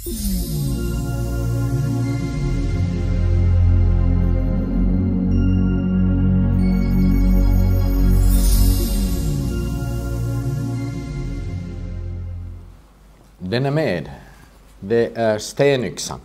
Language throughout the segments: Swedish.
Den är med. Det är stenyxan.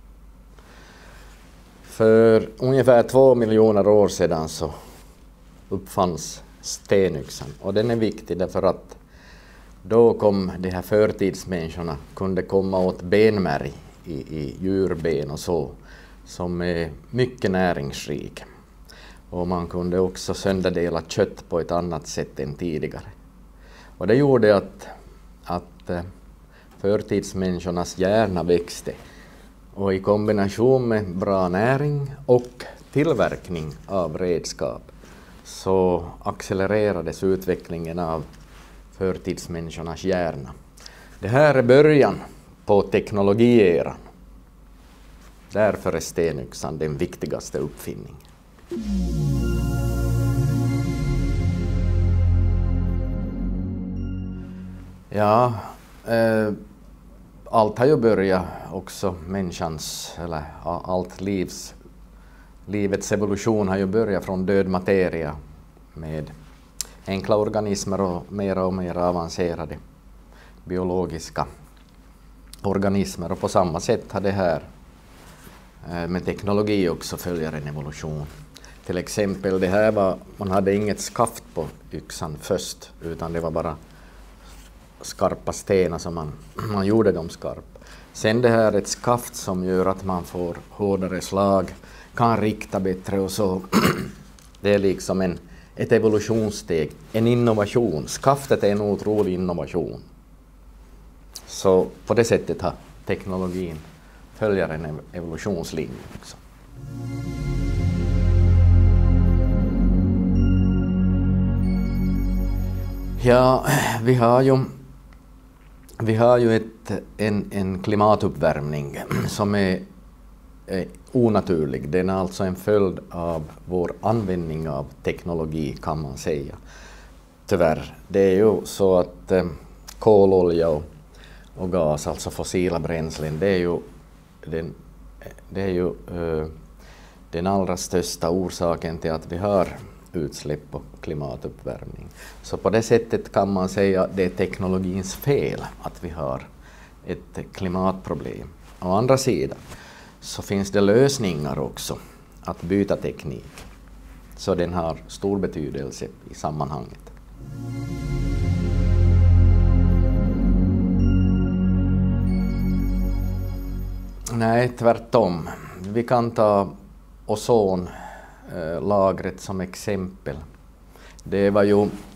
För ungefär 2 miljoner år sedan så uppfanns stenyxan. Och den är viktig därför att då kom de här förtidsmänniskorna kunde komma åt benmärg i djurben och så, som är mycket näringsrik. Och man kunde också sönderdela kött på ett annat sätt än tidigare. Och det gjorde att förtidsmänniskornas hjärna växte. Och i kombination med bra näring och tillverkning av redskap så accelererades utvecklingen av förtidsmänniskornas hjärna. Det här är början på teknologieran. Därför är stenyxan den viktigaste uppfinningen. Ja, allt har ju börjat också eller livets evolution har ju börjat från död materia med enkla organismer och mer avancerade biologiska organismer. Och på samma sätt har det här med teknologi också följer en evolution. Till exempel det här man hade inget skaft på yxan först, utan det var bara skarpa stenar som man gjorde dem skarp. Sen det här är ett skaft som gör att man får hårdare slag, kan rikta bättre och så. Det är liksom ett evolutionssteg, en innovation. Skaftet är en otrolig innovation. Så på det sättet har teknologin följer en evolutionslinje också. Ja, vi har ju en klimatuppvärmning som är onaturlig. Den är alltså en följd av vår användning av teknologi, kan man säga. Tyvärr. Det är ju så att kololja och gas, alltså fossila bränslen, det är ju den allra största orsaken till att vi har utsläpp och klimatuppvärmning. Så på det sättet kan man säga att det är teknologins fel att vi har ett klimatproblem. Å andra sidan så finns det lösningar också att byta teknik. Så den har stor betydelse i sammanhanget. Nej, tvärtom. Vi kan ta ozonlagret som exempel. Det är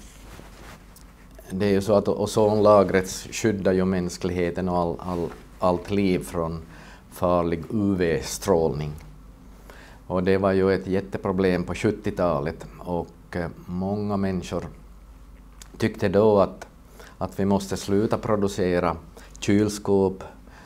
ju så att ozonlagret skyddar ju mänskligheten och allt liv från farlig UV-strålning. Och det var ju ett jätteproblem på 70-talet, och många människor tyckte då att vi måste sluta producera kylskåp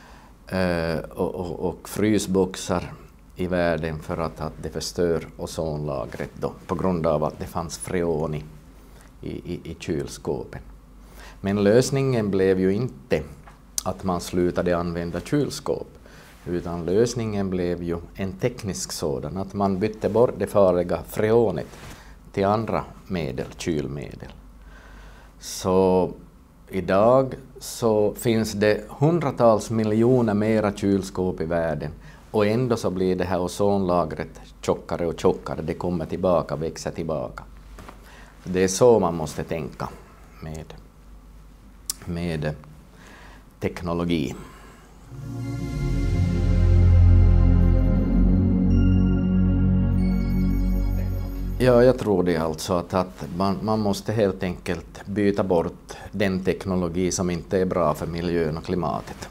och frysboxar i världen för att det förstör ozonlagret då, på grund av att det fanns freon i kylskåpen. Men lösningen blev ju inte att man slutade använda kylskåp, utan lösningen blev ju en teknisk sådan, att man bytte bort det farliga freonet till andra medel, kylmedel. Så idag så finns det hundratals miljoner mera kylskåp i världen, och ändå så blir det här ozonlagret tjockare och tjockare. Det kommer tillbaka, växer tillbaka. Det är så man måste tänka med teknologi. Ja, jag tror det alltså att man måste helt enkelt byta bort den teknologi som inte är bra för miljön och klimatet.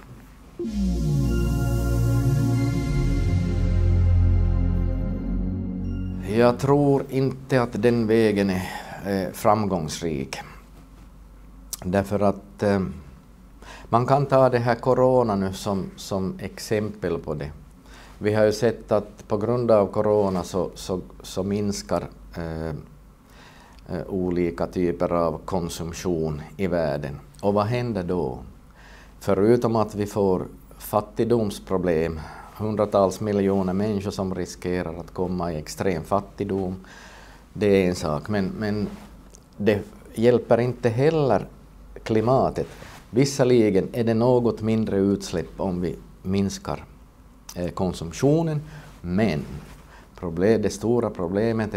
Jag tror inte att den vägen är framgångsrik. Därför att man kan ta det här corona nu som exempel på det. Vi har ju sett att på grund av corona så minskar olika typer av konsumtion i världen. Och vad händer då? Förutom att vi får fattigdomsproblem. Hundratals miljoner människor som riskerar att komma i extrem fattigdom. Det är en sak, men det hjälper inte heller klimatet. Visserligen är det något mindre utsläpp om vi minskar konsumtionen, men det stora problemet är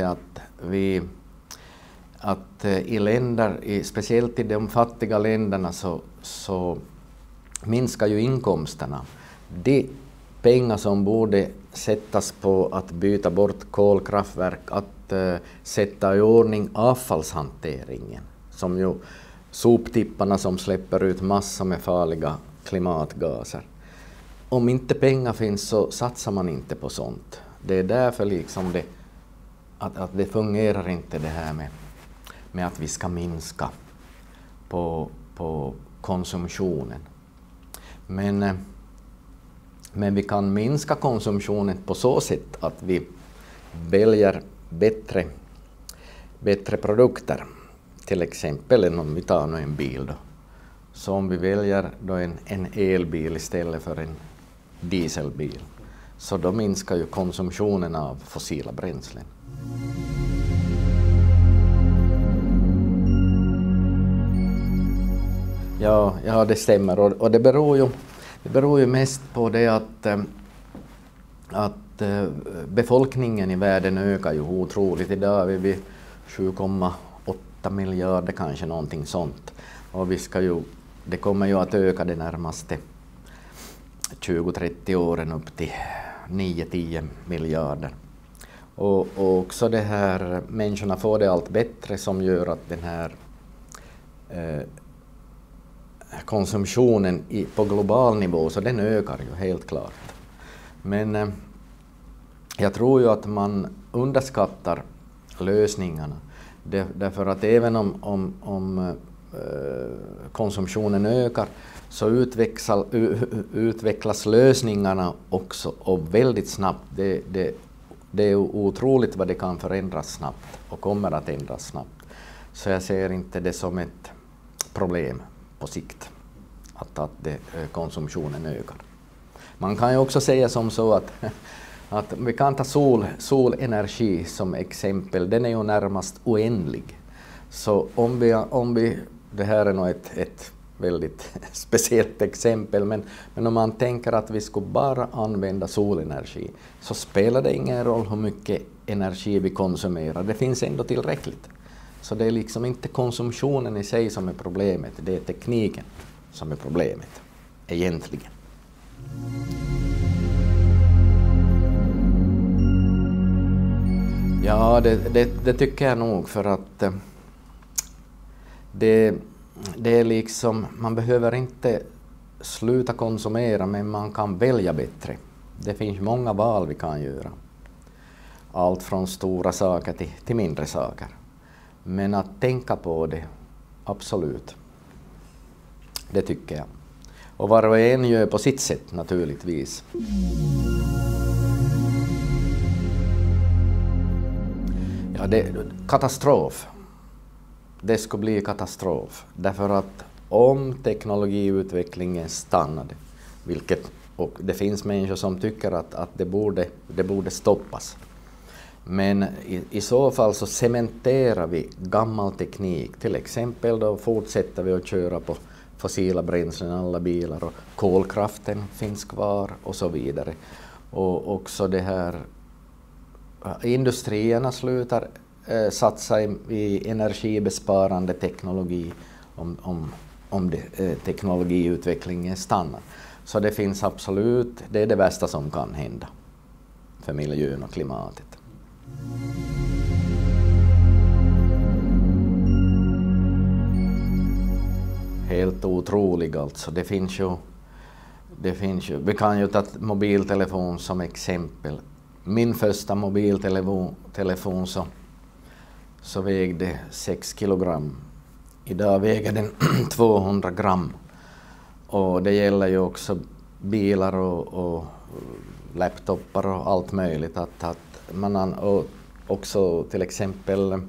att i länder, speciellt i de fattiga länderna, så minskar ju inkomsterna. De pengar som borde sättas på att byta bort kolkraftverk, att sätta i ordning avfallshanteringen, som ju soptipparna som släpper ut massor med farliga klimatgaser. Om inte pengar finns så satsar man inte på sånt. Det är därför liksom att det fungerar inte det här med att vi ska minska på konsumtionen. Men vi kan minska konsumtionen på så sätt att vi väljer bättre produkter. Till exempel om vi tar en bil då. Så om vi väljer då en elbil istället för en dieselbil, så då minskar ju konsumtionen av fossila bränslen. Ja, det stämmer. Och det beror ju mest på det att befolkningen i världen ökar ju otroligt. Idag är vi 7,8 miljarder kanske, någonting sånt. Och det kommer ju att öka de närmaste 20-30 åren upp till 9-10 miljarder. Och också det här, människorna får det allt bättre, som gör att den här konsumtionen på global nivå, så den ökar ju helt klart. Men jag tror ju att man underskattar lösningarna. Därför att även om konsumtionen ökar, så utvecklas lösningarna också, och väldigt snabbt. Det är otroligt vad det kan förändras snabbt och kommer att ändras snabbt. Så jag ser inte det som ett problem på sikt att konsumtionen ökar. Man kan ju också säga som så att vi kan ta solenergi som exempel. Den är ju närmast oändlig. Så om vi det här är nog ett väldigt speciellt exempel, men om man tänker att vi skulle bara använda solenergi, så spelar det ingen roll hur mycket energi vi konsumerar. Det finns ändå tillräckligt. Så det är liksom inte konsumtionen i sig som är problemet, det är tekniken som är problemet egentligen. Ja, det tycker jag nog, för att det är liksom, man behöver inte sluta konsumera, men man kan välja bättre. Det finns många val vi kan göra. Allt från stora saker till mindre saker. Men att tänka på det, absolut. Det tycker jag. Och var och en gör på sitt sätt naturligtvis. Ja, katastrof. Det skulle bli katastrof. Därför att om teknologiutvecklingen stannade, och det finns människor som tycker att det borde stoppas. Men i så fall så cementerar vi gammal teknik. Till exempel då fortsätter vi att köra på fossila bränslen, alla bilar, och kolkraften finns kvar och så vidare. Och också det här, industrierna slutar satsa i energibesparande teknologi om teknologiutvecklingen stannar. Så det finns absolut, det är det värsta som kan hända för miljön och klimatet. Helt otroligt alltså. Det finns ju, vi kan ju ta mobiltelefon som exempel. Min första mobiltelefon så vägde 6 kilogram. Idag väger den 200 gram. Och det gäller ju också bilar och laptopar och allt möjligt. Att man också till exempel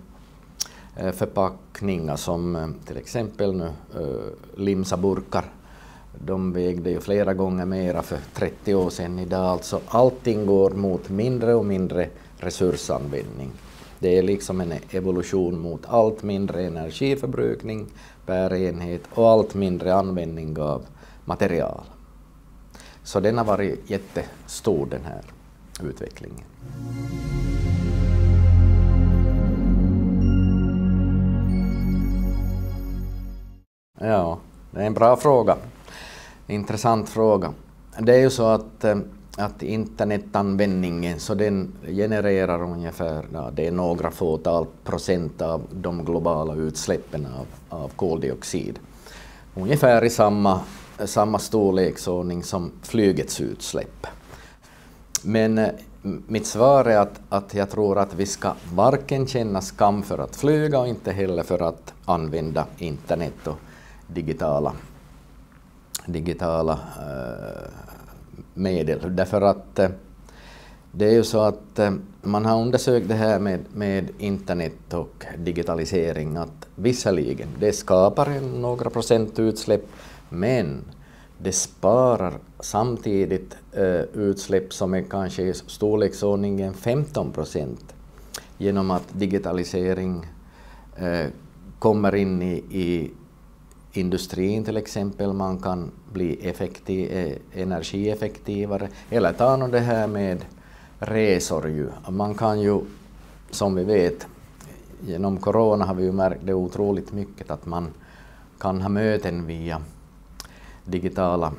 förpackningar som till exempel nu limsaburkar. De vägde ju flera gånger mera för 30 år sedan idag. Alltså allting går mot mindre och mindre resursanvändning. Det är liksom en evolution mot allt mindre energiförbrukning per enhet och allt mindre användning av material. Så den har varit jättestor, den här utvecklingen. Ja, det är en bra fråga. Intressant fråga. Det är ju så att internetanvändningen, så den genererar ungefär, det är några fåtal procent av de globala utsläppen av koldioxid. Ungefär i samma storleksordning som flygets utsläpp. Men mitt svar är att jag tror att vi ska varken känna skam för att flyga och inte heller för att använda internet och digitala medel. Därför att det är ju så att man har undersökt det här med internet och digitalisering, att visserligen det skapar några procent utsläpp, men det sparar samtidigt utsläpp som är kanske i storleksordningen 15% genom att digitalisering kommer in i industrin till exempel. Man kan bli energieffektivare. Eller ta nu det här med resor ju. Man kan ju, som vi vet, genom corona har vi ju märkt det otroligt mycket att man kan ha möten via digitala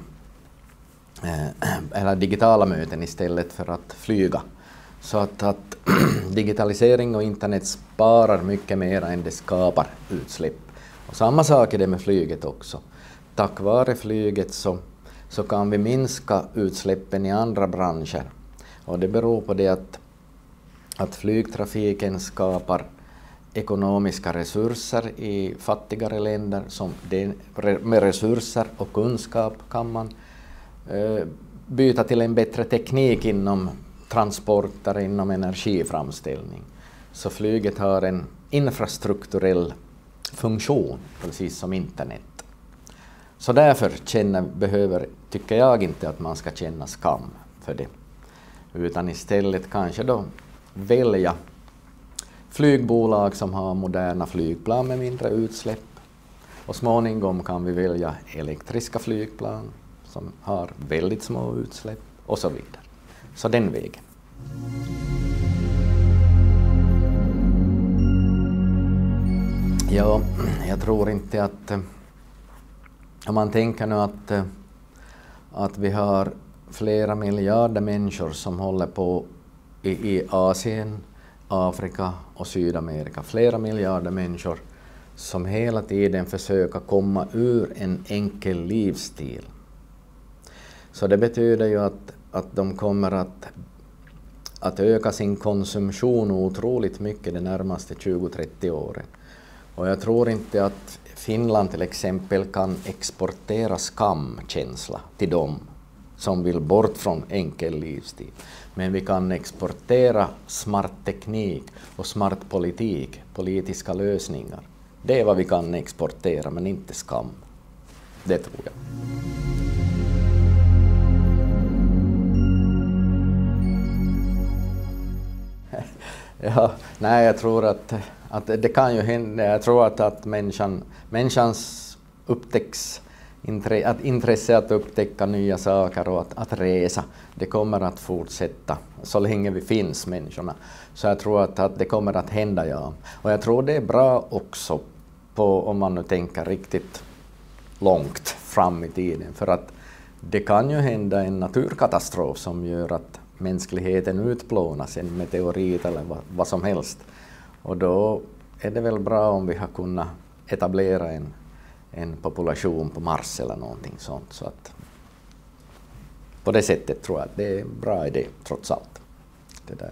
möten istället för att flyga. Så att digitalisering och internet sparar mycket mer än det skapar utsläpp. Och samma sak är det med flyget också. Tack vare flyget så kan vi minska utsläppen i andra branscher. Och det beror på det att flygtrafiken skapar ekonomiska resurser i fattigare länder. Med resurser och kunskap kan man byta till en bättre teknik inom transporter, inom energiframställning. Så flyget har en infrastrukturell funktion, precis som internet. Så därför tycker jag inte att man ska känna skam för det. Utan istället kanske då välja flygbolag som har moderna flygplan med mindre utsläpp. Och småningom kan vi välja elektriska flygplan som har väldigt små utsläpp och så vidare. Så den vägen. Ja, jag tror inte att om man tänker nu att vi har flera miljarder människor som håller på i Asien, Afrika och Sydamerika. Flera miljarder människor som hela tiden försöker komma ur en enkel livsstil. Så det betyder ju att de kommer att öka sin konsumtion otroligt mycket de närmaste 20-30 åren. Och jag tror inte att Finland till exempel kan exportera skamkänsla till dem som vill bort från enkel livsstil. Men vi kan exportera smart teknik och smart politik, politiska lösningar. Det är vad vi kan exportera, men inte skam. Det tror jag. Ja, nej, jag tror att det kan ju hända. Jag tror att människans intresse att upptäcka nya saker och att resa, det kommer att fortsätta så länge vi finns, människorna. Så jag tror att det kommer att hända, ja. Och jag tror det är bra också om man nu tänker riktigt långt fram i tiden. För att det kan ju hända en naturkatastrof som gör att mänskligheten utplånas, en meteorit eller vad som helst. Och då är det väl bra om vi har kunnat etablera en population på Mars eller någonting sånt. Så att på det sättet tror jag att det är en bra idé trots allt. Det där.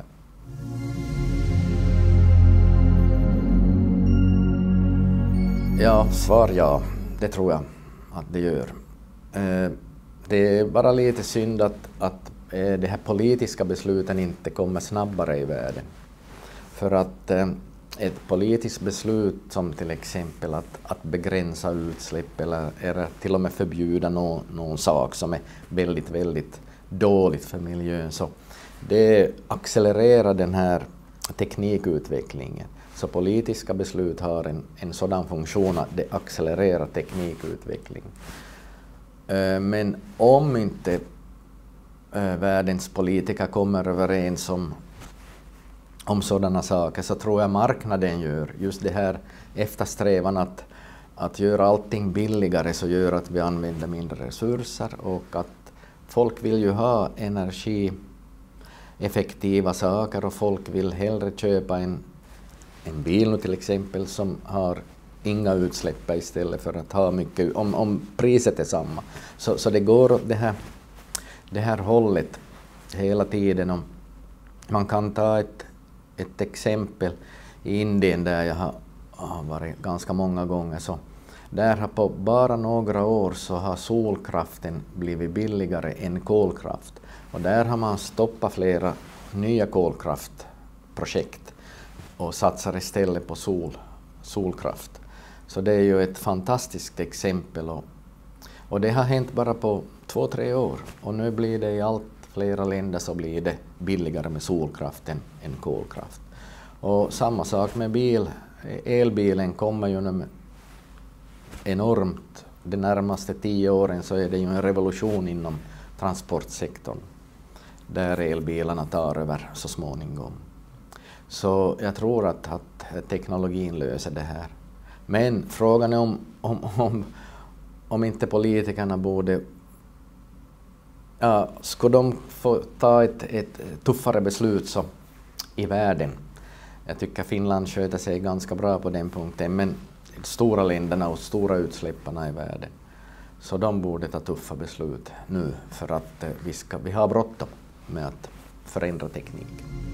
Ja, svar ja. Det tror jag att det gör. Det är bara lite synd att de här politiska besluten inte kommer snabbare i världen. För att ett politiskt beslut som till exempel att begränsa utsläpp eller till och med förbjuda någon sak som är väldigt, väldigt dåligt för miljön, så det accelererar den här teknikutvecklingen. Så politiska beslut har en sådan funktion att det accelererar teknikutveckling. Men om inte världens politiker kommer överens om sådana saker, så tror jag marknaden gör just det här eftersträvan att göra allting billigare, så gör att vi använder mindre resurser, och att folk vill ju ha energieffektiva saker, och folk vill hellre köpa en bil nu till exempel som har inga utsläpp istället för att ha mycket, om priset är samma. Så det går åt det här hållet hela tiden. Och man kan ta ett exempel i Indien där jag har varit ganska många gånger. Så där har på bara några år så har solkraften blivit billigare än kolkraft. Och där har man stoppat flera nya kolkraftprojekt och satsar istället på solkraft. Så det är ju ett fantastiskt exempel, och det har hänt bara på 2-3 år, och nu blir det i allt flera länder så blir det billigare med solkraft än kolkraft. Och samma sak med bil. Elbilen kommer ju nu enormt. De närmaste 10 åren så är det ju en revolution inom transportsektorn där elbilarna tar över så småningom. Så jag tror att teknologin löser det här. Men frågan är om inte politikerna borde... Ja, skulle de få ta ett tuffare beslut så i världen? Jag tycker Finland sköter sig ganska bra på den punkten, men de stora länderna och stora utsläpparna i världen, så de borde ta tuffa beslut nu, för att vi har bråttom med att förändra tekniken.